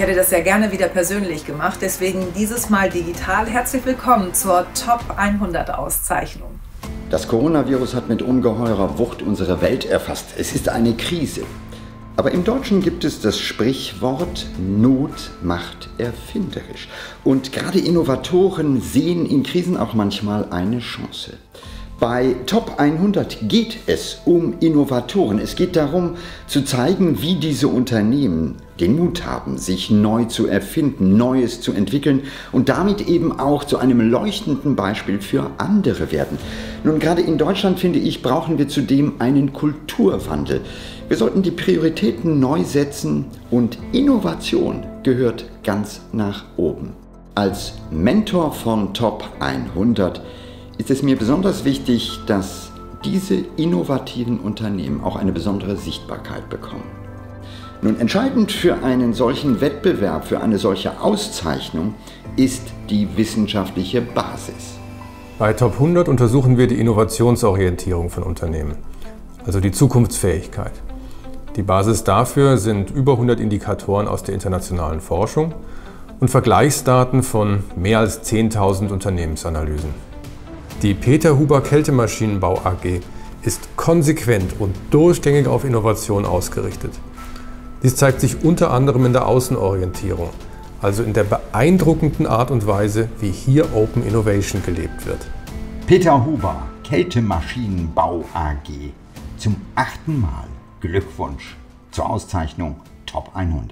hätte das ja gerne wieder persönlich gemacht, deswegen dieses Mal digital. Herzlich willkommen zur Top 100 Auszeichnung. Das Coronavirus hat mit ungeheurer Wucht unsere Welt erfasst. Es ist eine Krise. Aber im Deutschen gibt es das Sprichwort, Not macht erfinderisch. Und gerade Innovatoren sehen in Krisen auch manchmal eine Chance. Bei Top 100 geht es um Innovatoren. Es geht darum, zu zeigen, wie diese Unternehmen den Mut haben, sich neu zu erfinden, Neues zu entwickeln und damit eben auch zu einem leuchtenden Beispiel für andere werden. Nun, gerade in Deutschland, finde ich, brauchen wir zudem einen Kulturwandel. Wir sollten die Prioritäten neu setzen und Innovation gehört ganz nach oben. Als Mentor von Top 100 ist es mir besonders wichtig, dass diese innovativen Unternehmen auch eine besondere Sichtbarkeit bekommen. Nun, entscheidend für einen solchen Wettbewerb, für eine solche Auszeichnung ist die wissenschaftliche Basis. Bei Top 100 untersuchen wir die Innovationsorientierung von Unternehmen, also die Zukunftsfähigkeit. Die Basis dafür sind über 100 Indikatoren aus der internationalen Forschung und Vergleichsdaten von mehr als 10.000 Unternehmensanalysen. Die Peter Huber Kältemaschinenbau AG ist konsequent und durchgängig auf Innovation ausgerichtet. Dies zeigt sich unter anderem in der Außenorientierung, also in der beeindruckenden Art und Weise, wie hier Open Innovation gelebt wird. Peter Huber Kältemaschinenbau AG. Zum 8. Mal Glückwunsch zur Auszeichnung Top 100.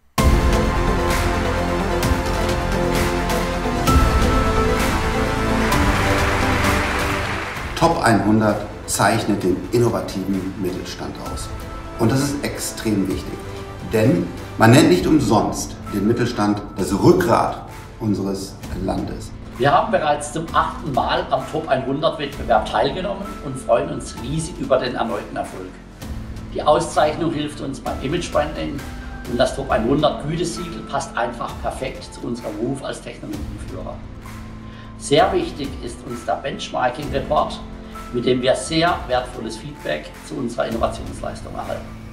Top 100 zeichnet den innovativen Mittelstand aus. Und das ist extrem wichtig, denn man nennt nicht umsonst den Mittelstand das Rückgrat unseres Landes. Wir haben bereits zum 8. Mal am Top 100 Wettbewerb teilgenommen und freuen uns riesig über den erneuten Erfolg. Die Auszeichnung hilft uns beim Imagebranding und das Top 100 Gütesiegel passt einfach perfekt zu unserem Ruf als Technologieführer. Sehr wichtig ist uns der Benchmarking Report, mit dem wir sehr wertvolles Feedback zu unserer Innovationsleistung erhalten.